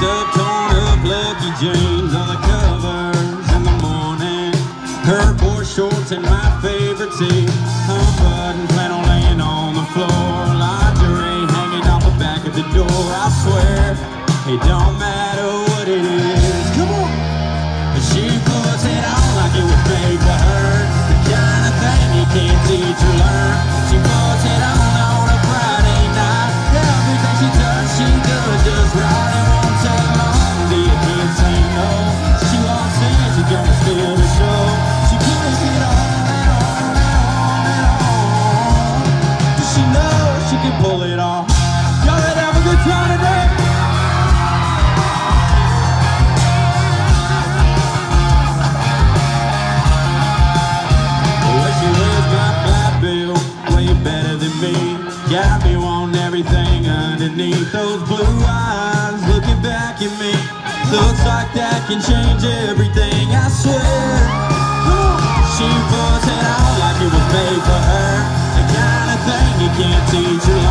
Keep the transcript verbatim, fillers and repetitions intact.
Dressed up, torn up, lucky jeans on the covers in the morning. Her boy shorts and my favorite tee. Unbuttoned, flannel laying on the floor. Lingerie hanging off the back of the door. I swear, it don't matter what it is. Come on! But she puts it on like it was made for her. The kind of thing you can't teach or learn. She puts it on on a Friday night. Everything she does, she does just right. And won't take long till you can't say no. She walks in, she's gonna steal the show. She puts it on and on and on and on. Does she know she can pull it off? Y'all ready to have a good time today? Got me wanting everything underneath those blue eyes looking back at me. Looks like that can change everything, I swear. She puts it on like it was made for her. The kind of thing you can't teach her.